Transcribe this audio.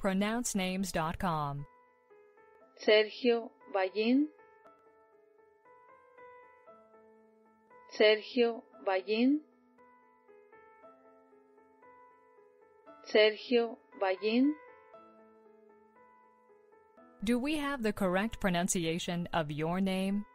pronouncenames.com. Sergio Vallín, Sergio Vallín, Sergio Vallín. Do we have the correct pronunciation of your name?